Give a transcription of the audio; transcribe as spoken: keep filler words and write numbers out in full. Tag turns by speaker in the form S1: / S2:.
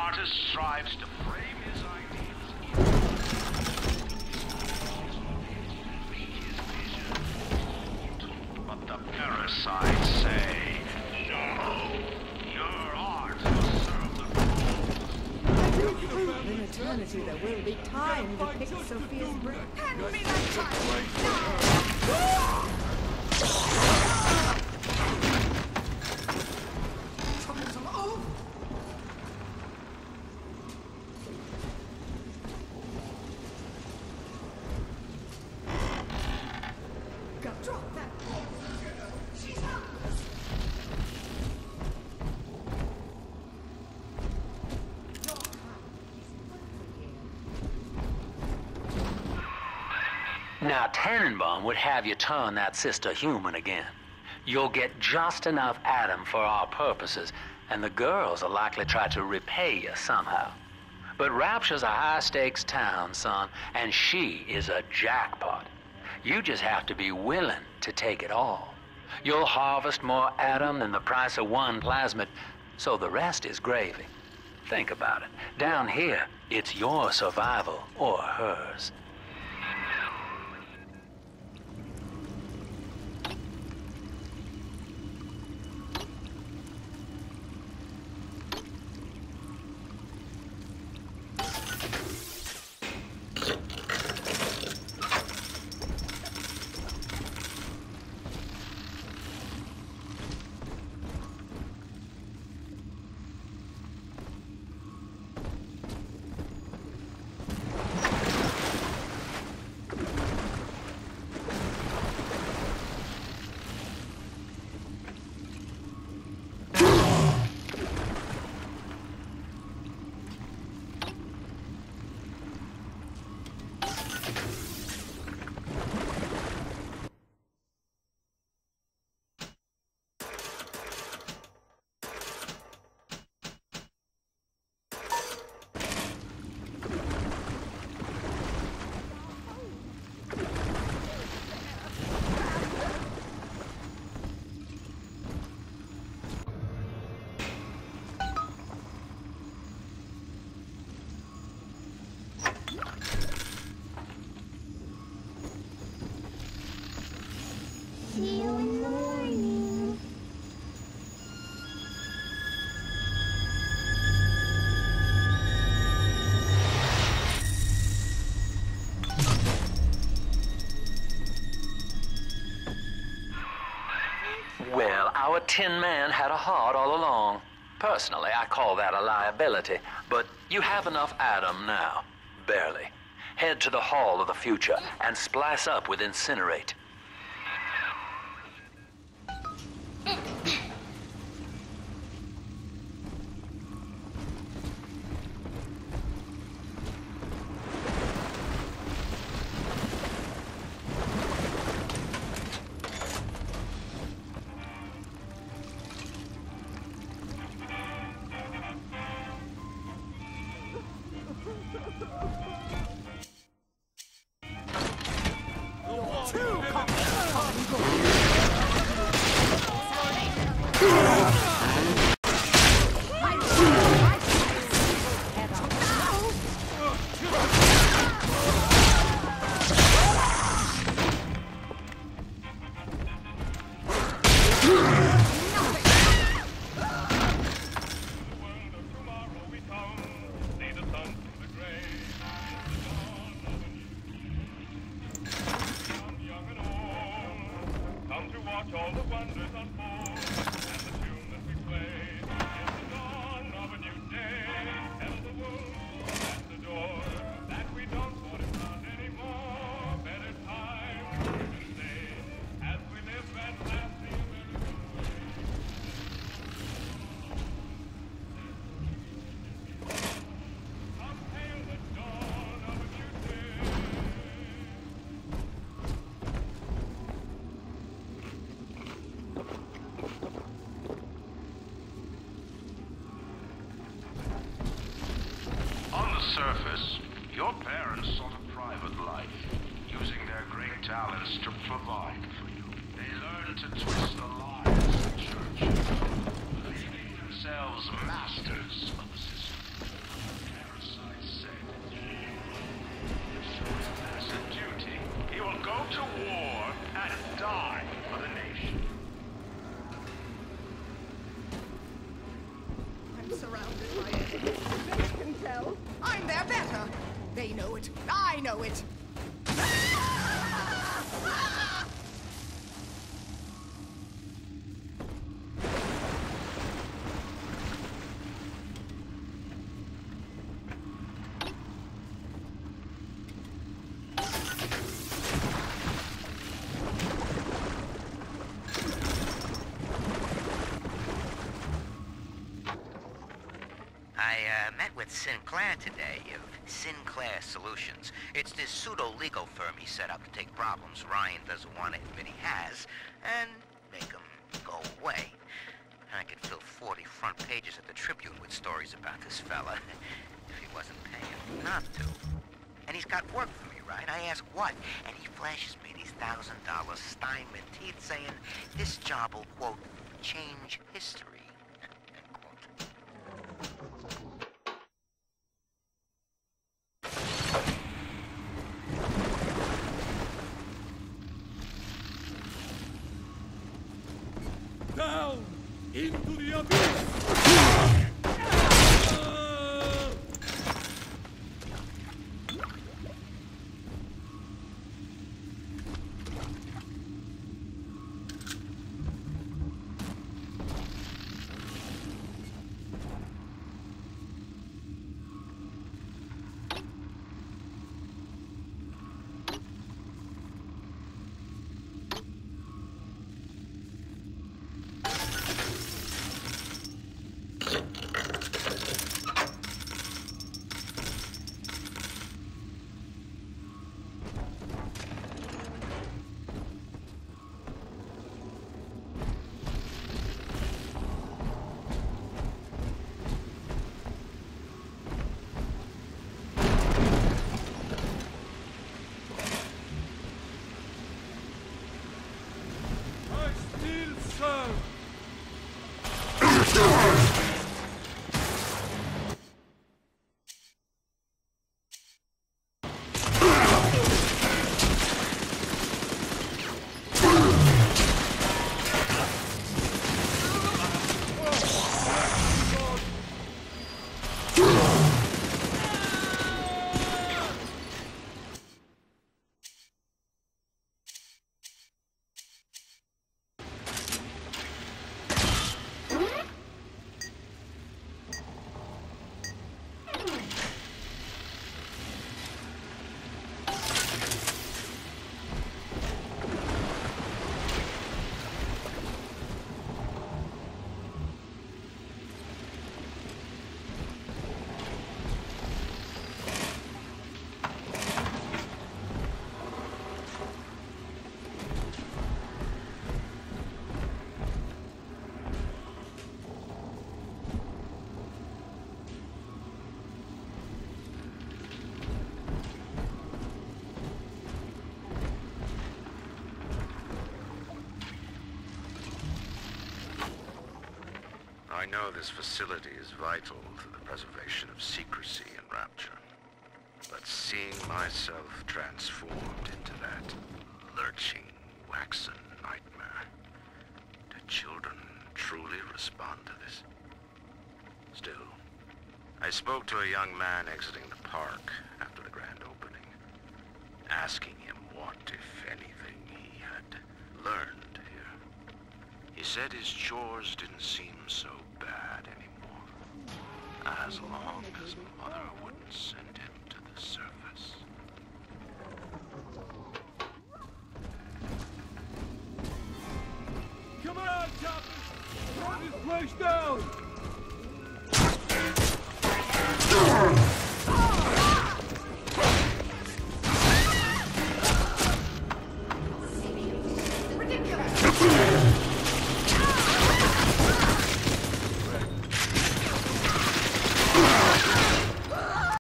S1: artist strives to frame his ideals in but the parasites say, no, your art must serve the
S2: I do hope in eternity there will be time to pick Sophia's brain. Hand me that child!
S3: Now, Tannenbaum would have you turn that sister human again. You'll get just enough Adam for our purposes, and the girls will likely try to repay you somehow. But Rapture's a high-stakes town, son, and she is a jackpot. You just have to be willing to take it all. You'll harvest more Adam than the price of one plasmid, so the rest is gravy. Think about it. Down here, it's your survival or hers.
S4: See you in the morning.
S3: Well, our Tin Man had a heart all along. Personally, I call that a liability, but you have enough Adam now. Barely. Head to the Hall of the Future and splice up with Incinerate.
S5: All the wonders unfold, and the tune that we play is the dawn of a new day. Tell the world at the door that we don't want it not anymore. Better times we can say as we live and laugh the American way. Come hail the dawn of a new day.
S1: surface, your parents sought a private life, using their great talents to provide for you. They learned to twist the lies of the church, believing themselves masters of the system.
S2: They know it. I know it.
S6: I uh, met with Sinclair today of Sinclair Solutions. It's this pseudo-legal firm he set up to take problems Ryan doesn't want to admit he has and make them go away. I could fill forty front pages of the Tribune with stories about this fella if he wasn't paying not to. And he's got work for me, right? I ask what, and he flashes me these thousand dollar Steinman teeth saying this job will, quote, change history, end quote.
S5: Down into the abyss!
S1: I know this facility is vital to the preservation of secrecy in Rapture, but seeing myself transformed into that lurching, waxen nightmare, do children truly respond to this? Still, I spoke to a young man exiting the park after the grand opening, asking him what, if anything, he had learned here. He said his chores didn't seem so bad anymore, as long as Mother wouldn't send him to the surface.
S5: Come on, Chopper! Run this place down!